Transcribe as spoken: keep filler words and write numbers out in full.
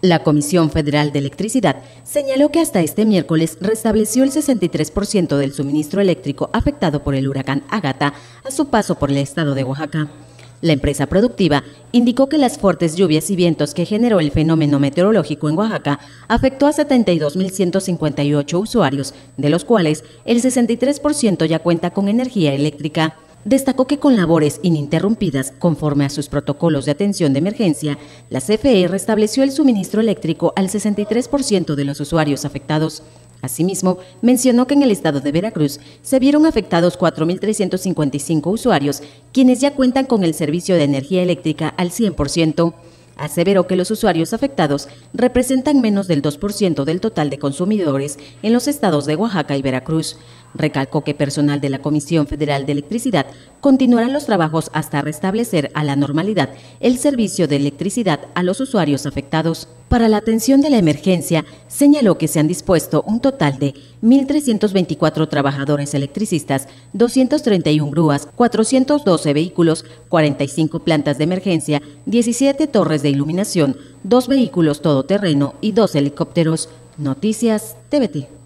La Comisión Federal de Electricidad señaló que hasta este miércoles restableció el sesenta y tres por ciento del suministro eléctrico afectado por el huracán Ágata a su paso por el estado de Oaxaca. La empresa productiva indicó que las fuertes lluvias y vientos que generó el fenómeno meteorológico en Oaxaca afectó a setenta y dos mil ciento cincuenta y ocho usuarios, de los cuales el sesenta y tres por ciento ya cuenta con energía eléctrica. Destacó que con labores ininterrumpidas, conforme a sus protocolos de atención de emergencia, la C F E restableció el suministro eléctrico al sesenta y tres por ciento de los usuarios afectados. Asimismo, mencionó que en el estado de Veracruz se vieron afectados cuatro mil trescientos cincuenta y cinco usuarios, quienes ya cuentan con el servicio de energía eléctrica al cien por ciento. Aseveró que los usuarios afectados representan menos del dos por ciento del total de consumidores en los estados de Oaxaca y Veracruz. Recalcó que personal de la Comisión Federal de Electricidad continuará los trabajos hasta restablecer a la normalidad el servicio de electricidad a los usuarios afectados. Para la atención de la emergencia, señaló que se han dispuesto un total de mil trescientos veinticuatro trabajadores electricistas, doscientas treinta y una grúas, cuatrocientos doce vehículos, cuarenta y cinco plantas de emergencia, diecisiete torres de iluminación, dos vehículos todoterreno y dos helicópteros. Noticias T V T.